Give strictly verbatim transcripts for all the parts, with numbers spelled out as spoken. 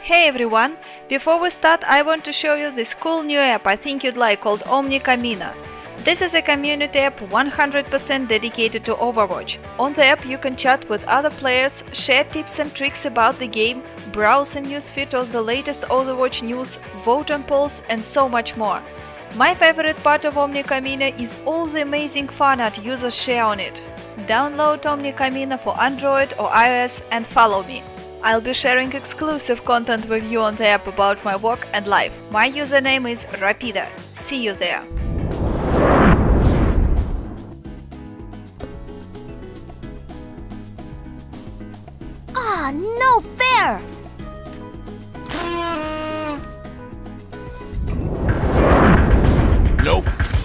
Hey everyone! Before we start, I want to show you this cool new app I think you'd like called Omnicamino. This is a community app one hundred percent dedicated to Overwatch. On the app you can chat with other players, share tips and tricks about the game, browse a newsfeed of the latest Overwatch news, vote on polls and so much more. My favorite part of Omnicamino is all the amazing fun art users share on it. Download Omnicamino for Android or iOS and follow me. I'll be sharing exclusive content with you on the app about my work and life. My username is Rapida. See you there. Ah, no fair! Nope.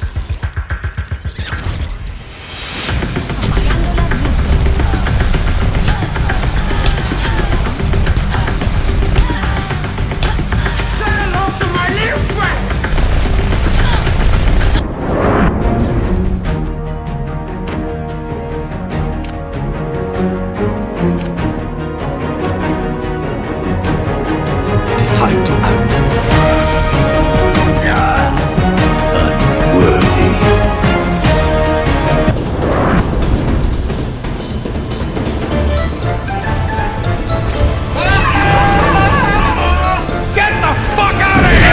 Time to act. Unworthy. Get the fuck out of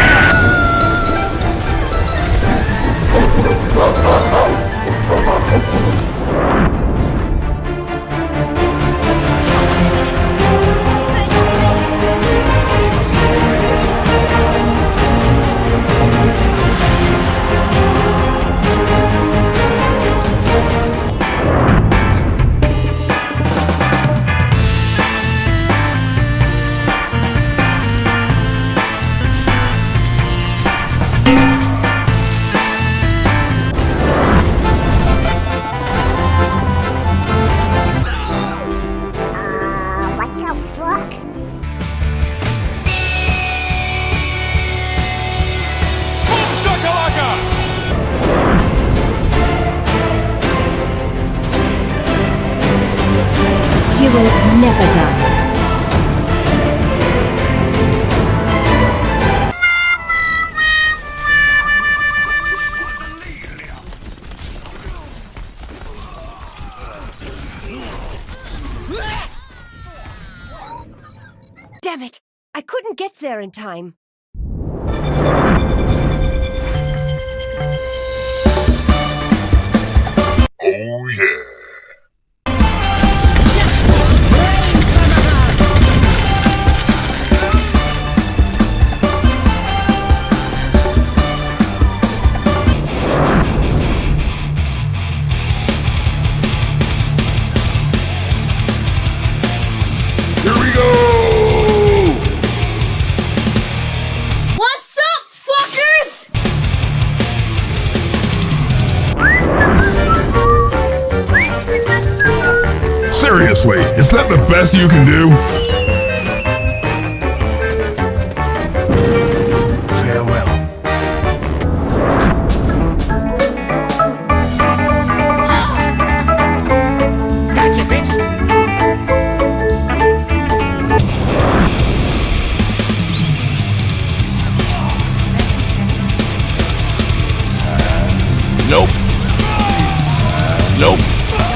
Heroes never die. Damn it! I couldn't get there in time. Oh yeah. Here we go! What's up, fuckers? Seriously, is that the best you can do? Farewell. Gotcha, bitch! Nope. Nope.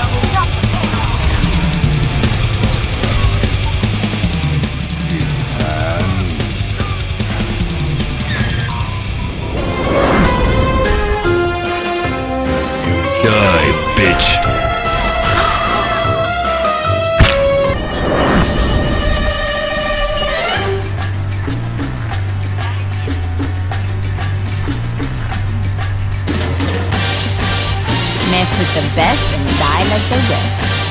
Die, bitch. Mess with the best and die like the rest.